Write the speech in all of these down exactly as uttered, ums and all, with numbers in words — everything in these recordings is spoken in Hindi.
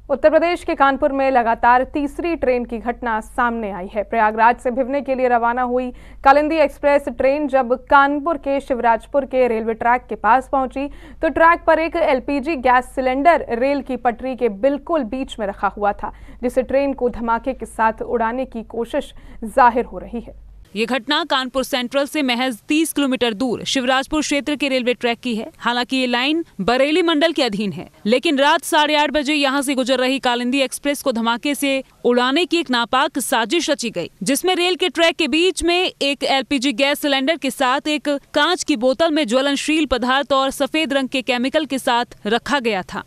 उत्तर प्रदेश के कानपुर में लगातार तीसरी ट्रेन की घटना सामने आई है। प्रयागराज से भिवनी के लिए रवाना हुई कालिंदी एक्सप्रेस ट्रेन जब कानपुर के शिवराजपुर के रेलवे ट्रैक के पास पहुंची तो ट्रैक पर एक एलपीजी गैस सिलेंडर रेल की पटरी के बिल्कुल बीच में रखा हुआ था, जिसे ट्रेन को धमाके के साथ उड़ाने की कोशिश जाहिर हो रही है। ये घटना कानपुर सेंट्रल से महज तीस किलोमीटर दूर शिवराजपुर क्षेत्र के रेलवे ट्रैक की है। हालांकि ये लाइन बरेली मंडल के अधीन है, लेकिन रात साढ़े आठ बजे यहाँ से गुजर रही कालिंदी एक्सप्रेस को धमाके से उड़ाने की एक नापाक साजिश रची गई, जिसमें रेल के ट्रैक के बीच में एक एलपीजी गैस सिलेंडर के साथ एक कांच की बोतल में ज्वलनशील पदार्थ और सफेद रंग के केमिकल के साथ रखा गया था।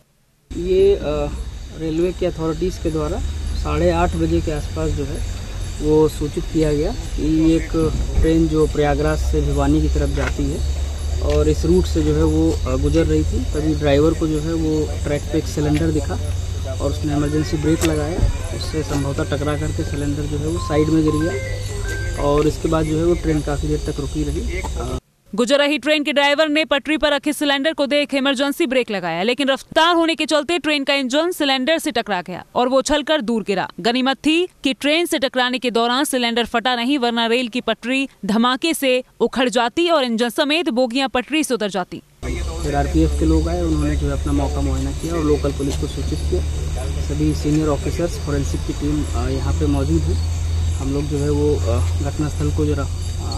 ये रेलवे की अथॉरिटीज के द्वारा साढ़े आठ बजे के आसपास जो है वो सूचित किया गया कि एक ट्रेन जो प्रयागराज से भिवानी की तरफ जाती है और इस रूट से जो है वो गुजर रही थी। तभी ड्राइवर को जो है वो ट्रैक पे एक सिलेंडर दिखा और उसने इमरजेंसी ब्रेक लगाया। उससे संभवतः टकरा करके सिलेंडर जो है वो साइड में गिर गया और इसके बाद जो है वो ट्रेन काफ़ी देर तक रुकी रही। गुजर रही ट्रेन के ड्राइवर ने पटरी पर रखे सिलेंडर को देख इमरजेंसी ब्रेक लगाया, लेकिन रफ्तार होने के चलते ट्रेन का इंजन सिलेंडर से टकरा गया और वो उछलकर दूर गिरा। गनीमत थी कि ट्रेन से टकराने के दौरान सिलेंडर फटा नहीं, वरना रेल की पटरी धमाके से उखड़ जाती और इंजन समेत बोगियां पटरी से उतर जाती। फिर आरपीएफ के लोग आए, उन्होंने जो है अपना मौका मुआयना किया और लोकल पुलिस को सूचित किया। सभी सीनियर ऑफिसर्स, फोरेंसिक की टीम यहाँ पे मौजूद है। हम लोग जो है वो घटनास्थल को जरा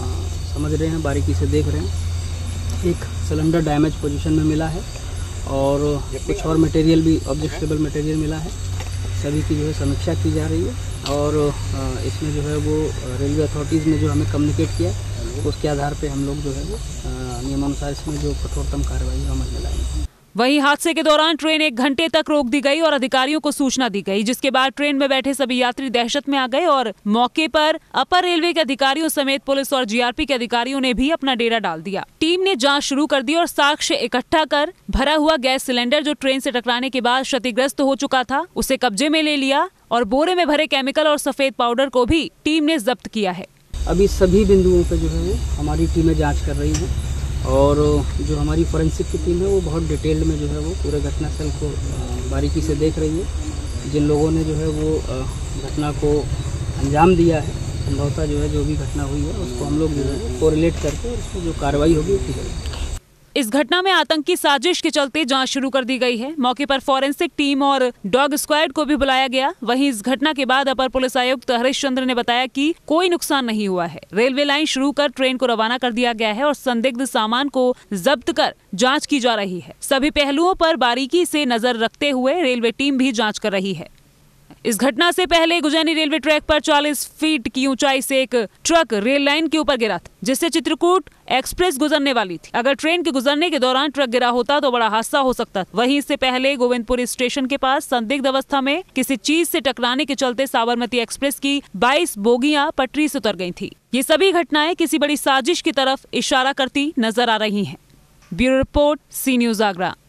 समझ रहे हैं, बारीकी से देख रहे हैं। एक सिलेंडर डैमेज पोजीशन में मिला है और कुछ और मटेरियल भी, ऑब्जेक्टेबल मटेरियल मिला है। सभी की जो है समीक्षा की जा रही है और इसमें जो है वो रेलवे अथॉरिटीज़ ने जो हमें कम्युनिकेट किया, उसके आधार पे हम लोग जो है वो नियमानुसार इसमें जो कठोरतम कार्रवाई है अमल में लाएंगे। वहीं हादसे के दौरान ट्रेन एक घंटे तक रोक दी गई और अधिकारियों को सूचना दी गई, जिसके बाद ट्रेन में बैठे सभी यात्री दहशत में आ गए और मौके पर अपर रेलवे के अधिकारियों समेत पुलिस और जीआरपी के अधिकारियों ने भी अपना डेरा डाल दिया। टीम ने जांच शुरू कर दी और साक्ष्य इकट्ठा कर भरा हुआ गैस सिलेंडर जो ट्रेन से टकराने के बाद क्षतिग्रस्त हो चुका था, उसे कब्जे में ले लिया और बोरे में भरे केमिकल और सफेद पाउडर को भी टीम ने जब्त किया है। अभी सभी बिंदुओं पे जो है वो हमारी टीमें जांच कर रही हैं और जो हमारी फोरेंसिक की टीम है वो बहुत डिटेल्ड में जो है वो पूरे घटनास्थल को बारीकी से देख रही है। जिन लोगों ने जो है वो घटना को अंजाम दिया है, संभवतः जो है जो भी घटना हुई है उसको हम लोग जो है कोरिलेट करके उसमें जो कार्रवाई होगी वो की जाएगी। इस घटना में आतंकी साजिश के चलते जांच शुरू कर दी गई है। मौके पर फोरेंसिक टीम और डॉग स्क्वाड को भी बुलाया गया। वहीं इस घटना के बाद अपर पुलिस आयुक्त हरीश चंद्र ने बताया कि कोई नुकसान नहीं हुआ है। रेलवे लाइन शुरू कर ट्रेन को रवाना कर दिया गया है और संदिग्ध सामान को जब्त कर जांच की जा रही है। सभी पहलुओं पर बारीकी से नजर रखते हुए रेलवे टीम भी जाँच कर रही है। इस घटना से पहले गुजैनी रेलवे ट्रैक पर चालीस फीट की ऊंचाई से एक ट्रक रेल लाइन के ऊपर गिरा था, जिससे चित्रकूट एक्सप्रेस गुजरने वाली थी। अगर ट्रेन के गुजरने के दौरान ट्रक गिरा होता तो बड़ा हादसा हो सकता था। वहीं इससे पहले गोविंदपुर स्टेशन के पास संदिग्ध अवस्था में किसी चीज से टकराने के चलते साबरमती एक्सप्रेस की बाईस बोगियां पटरी से उतर गई थी। ये सभी घटनाएं किसी बड़ी साजिश की तरफ इशारा करती नजर आ रही है। Bureau report, C news Agra.